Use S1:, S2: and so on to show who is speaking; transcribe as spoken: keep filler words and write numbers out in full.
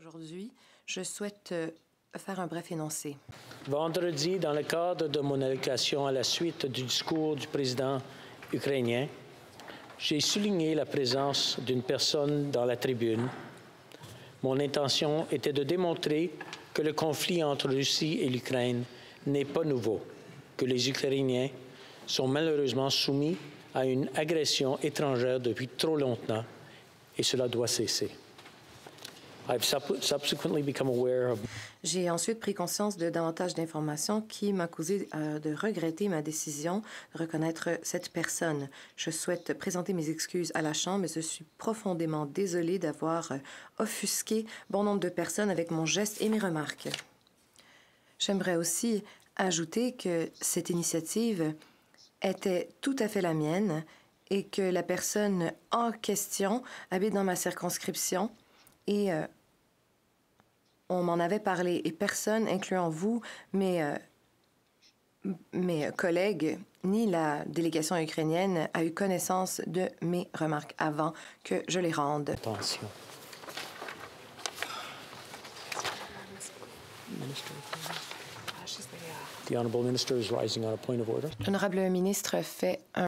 S1: Aujourd'hui, je souhaite euh, faire un bref énoncé.
S2: Vendredi, dans le cadre de mon allocution à la suite du discours du président ukrainien, j'ai souligné la présence d'une personne dans la tribune. Mon intention était de démontrer que le conflit entre Russie et l'Ukraine n'est pas nouveau, que les Ukrainiens sont malheureusement soumis à une agression étrangère depuis trop longtemps et cela doit cesser.
S1: J'ai ensuite pris conscience de davantage d'informations qui m'a causé euh, de regretter ma décision de reconnaître cette personne. Je souhaite présenter mes excuses à la Chambre et je suis profondément désolée d'avoir euh, offusqué bon nombre de personnes avec mon geste et mes remarques. J'aimerais aussi ajouter que cette initiative était tout à fait la mienne et que la personne en question habite dans ma circonscription et euh, on m'en avait parlé et personne, incluant vous, mes, euh, mes collègues, ni la délégation ukrainienne, a eu connaissance de mes remarques avant que je les rende.
S2: Attention. The Honourable Minister is rising on a point of order.
S1: L'honorable ministre fait un